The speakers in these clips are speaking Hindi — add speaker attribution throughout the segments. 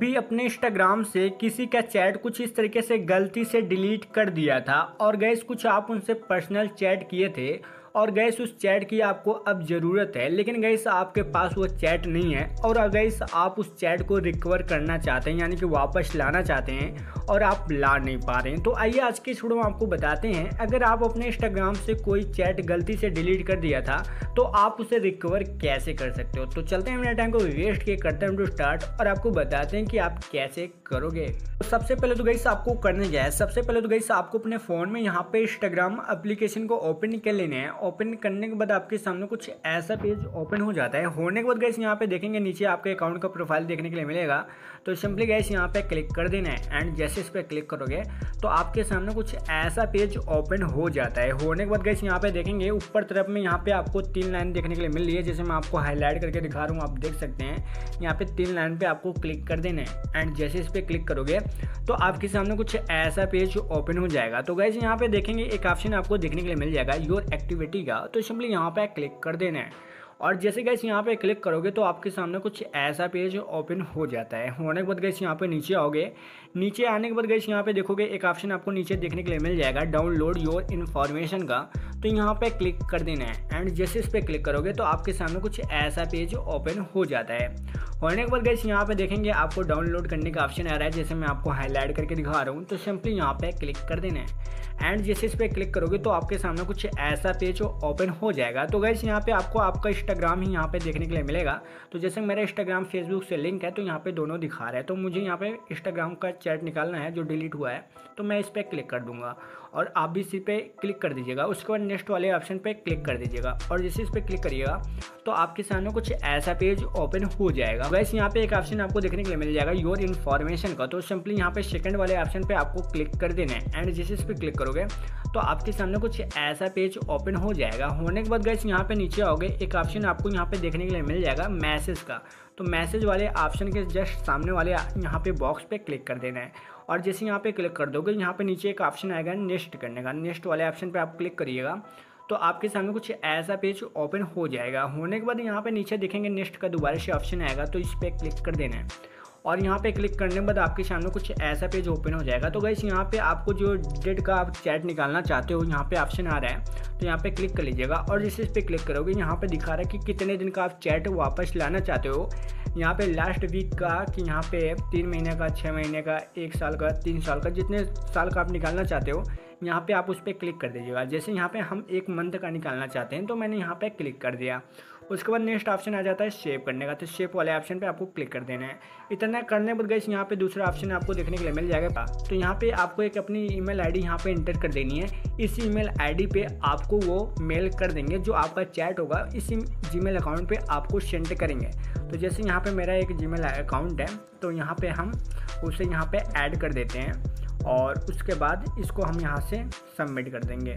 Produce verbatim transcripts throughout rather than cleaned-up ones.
Speaker 1: भी अपने इंस्टाग्राम से किसी का चैट कुछ इस तरीके से गलती से डिलीट कर दिया था और गैस कुछ आप उनसे पर्सनल चैट किए थे और गैस उस चैट की आपको अब ज़रूरत है, लेकिन गैस आपके पास वो चैट नहीं है और गैस आप उस चैट को रिकवर करना चाहते हैं यानी कि वापस लाना चाहते हैं और आप ला नहीं पा रहे हैं। तो आइए आज के इस वीडियो में आपको बताते हैं, अगर आप अपने इंस्टाग्राम से कोई चैट गलती से डिलीट कर दिया था तो आप उसे रिकवर कैसे कर सकते हो। तो चलते हैं अपने टाइम को वेस्ट किए करते हैं वीडियो स्टार्ट और आपको बताते हैं कि आप कैसे करोगे। तो सबसे पहले तो गैस आपको करने क्या है, सबसे पहले तो गैस आपको अपने फ़ोन में यहाँ पे इंस्टाग्राम एप्लीकेशन को ओपन कर लेने हैं। ओपन करने के बाद आपके सामने कुछ ऐसा पेज ओपन हो जाता है। होने के बाद गैस यहाँ पे देखेंगे नीचे आपके अकाउंट का प्रोफाइल देखने के लिए मिलेगा, तो सिंपली गैस यहाँ पे क्लिक कर देना है एंड जैसे इस पर क्लिक करोगे तो आपके सामने कुछ ऐसा पेज ओपन हो जाता है। होने के बाद गैस यहाँ पे देखेंगे ऊपर तरफ में यहाँ पे आपको तीन लाइन देखने के लिए मिल रही है, जैसे मैं आपको हाईलाइट करके दिखा रहा हूँ, आप देख सकते हैं यहाँ पे तीन लाइन पे आपको क्लिक कर देना है एंड जैसे इस पर क्लिक करोगे तो आपके सामने कुछ ऐसा पेज ओपन हो जाएगा। तो गैस यहाँ पे देखेंगे एक ऑप्शन आपको देखने के लिए मिल जाएगा योर एक्टिविटी का, तो सिंपली यहाँ पे क्लिक कर देना है और जैसे गैस यहाँ पे क्लिक करोगे तो आपके सामने कुछ ऐसा पेज ओपन हो जाता है। होने के बाद गैस यहाँ पे नीचे आओगे, नीचे आने के बाद गैस यहाँ पे देखोगे एक ऑप्शन आपको नीचे देखने के लिए मिल जाएगा डाउनलोड योर इन्फॉर्मेशन का, तो यहाँ पे क्लिक कर देना है एंड जैसे इस पर क्लिक करोगे तो आपके सामने कुछ ऐसा पेज ओपन हो जाता है। होने के बाद गैस यहाँ पे देखेंगे आपको डाउनलोड करने का ऑप्शन आ रहा है, जैसे मैं आपको हाईलाइट करके दिखा रहा हूँ, तो सिंपली यहाँ पे क्लिक कर देना है एंड जैसे इस पर क्लिक करोगे तो आपके सामने कुछ ऐसा पेज ओपन हो जाएगा। तो गैस यहाँ पे आपको आपका इंस्टाग्राम ही यहाँ पे देखने के लिए मिलेगा, तो जैसे मेरा इंस्टाग्राम फेसबुक से लिंक है तो यहाँ पे दोनों दिखा रहा है, तो मुझे यहाँ पे इंस्टाग्राम का चैट निकालना है जो डिलीट हुआ है, तो मैं इस पर क्लिक कर दूंगा और आप भी इसी पे क्लिक कर दीजिएगा। उसके बाद नेक्स्ट वाले ऑप्शन पे क्लिक कर दीजिएगा और जैसे इस पर क्लिक करिएगा तो आपके सामने कुछ ऐसा पेज ओपन हो जाएगा। वैसे यहाँ पे एक ऑप्शन आपको देखने के लिए मिल जाएगा योर इन्फॉर्मेशन का, तो सिंपली यहाँ पे सेकंड वाले ऑप्शन पे आपको क्लिक कर देना है एंड जैसे इस पर क्लिक करोगे तो आपके सामने कुछ ऐसा पेज ओपन हो जाएगा। होने के बाद गैस यहाँ पे नीचे आओगे, एक ऑप्शन आपको यहाँ पे देखने के लिए मिल जाएगा मैसेज का, तो मैसेज वाले ऑप्शन के जस्ट सामने वाले यहाँ पे बॉक्स पे क्लिक कर देना है और जैसे यहाँ पे क्लिक कर दोगे यहाँ पे नीचे एक ऑप्शन आएगा नेक्स्ट करने का, नेक्स्ट वाले ऑप्शन पे आप क्लिक करिएगा तो आपके सामने कुछ ऐसा पेज ओपन हो जाएगा। होने के बाद यहाँ पे नीचे देखेंगे नेक्स्ट का दोबारा से ऑप्शन आएगा, तो इस पर क्लिक कर देना है और यहाँ पे क्लिक करने के बाद आपके सामने कुछ ऐसा पेज ओपन हो जाएगा। तो गाइस यहाँ पे आपको जो डेट का आप चैट निकालना चाहते हो यहाँ पे ऑप्शन आ रहा है, तो यहाँ पे क्लिक कर लीजिएगा और जैसे इस पर क्लिक करोगे यहाँ पे दिखा रहा है कि कितने दिन का आप चैट वापस लाना चाहते हो। यहाँ पे लास्ट वीक का, कि यहाँ पे तीन महीने का, छः महीने का, एक साल का, तीन साल का, जितने साल का आप निकालना चाहते हो यहाँ पे आप उस पर क्लिक कर दीजिएगा। जैसे यहाँ पे हम एक मंथ का निकालना चाहते हैं तो मैंने यहाँ पे क्लिक कर दिया। उसके बाद नेक्स्ट ऑप्शन आ जाता है सेव करने का, तो सेव वाले ऑप्शन पे आपको क्लिक कर देना है। इतना करने बाद गैस यहाँ पे दूसरा ऑप्शन आपको देखने के लिए मिल जाएगा, तो यहाँ पे आपको एक अपनी ईमेल आईडी यहाँ पे इंटर कर देनी है। इस ईमेल आईडी पे आपको वो मेल कर देंगे जो आपका चैट होगा, इसी जीमेल अकाउंट पे आपको सेंड करेंगे। तो जैसे यहाँ पे मेरा एक जीमेल अकाउंट है तो यहाँ पे हम उसे यहाँ पे ऐड कर देते हैं और उसके बाद इसको हम यहाँ से सबमिट कर देंगे।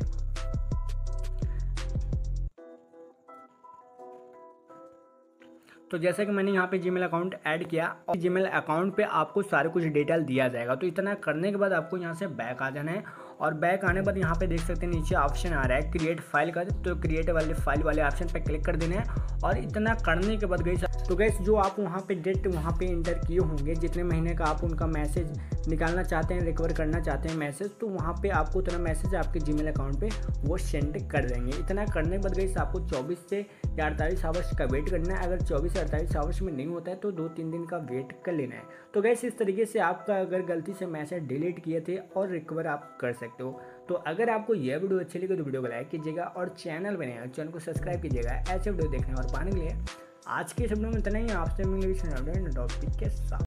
Speaker 1: तो जैसे कि मैंने यहाँ पे जीमेल अकाउंट ऐड किया और जीमेल अकाउंट पे आपको सारे कुछ डिटेल दिया जाएगा। तो इतना करने के बाद आपको यहाँ से बैक आ जाना है और बैक आने के बाद यहाँ पे देख सकते हैं नीचे ऑप्शन आ रहा है क्रिएट फाइल का, तो क्रिएट वाले फाइल वाले ऑप्शन पे क्लिक कर देना है और इतना करने के बाद गैस तो गैस जो आप वहाँ पे डेट वहाँ पे इंटर किए होंगे, जितने महीने का आप उनका मैसेज निकालना चाहते हैं, रिकवर करना चाहते हैं मैसेज, तो वहाँ पे आपको उतना मैसेज आपके जीमेल अकाउंट पे वो सेंड कर देंगे। इतना करने के बाद गैस आपको चौबीस से या अड़तालीस आवर्स का वेट करना है। अगर चौबीस से अड़तालीस आवर्स में नहीं होता है तो दो तीन दिन का वेट कर लेना है। तो गैस इस तरीके से आपका अगर गलती से मैसेज डिलीट किए थे और रिकवर आप कर सकते हो। तो अगर आपको यह वीडियो अच्छी लगी तो वीडियो को लाइक कीजिएगा और चैनल बने चैनल को सब्सक्राइब कीजिएगा ऐसे वीडियो देखने और पाने के लिए। आज के इस वीडियो में इतना ही, आपसे मिलेंगे टॉपिक के साथ।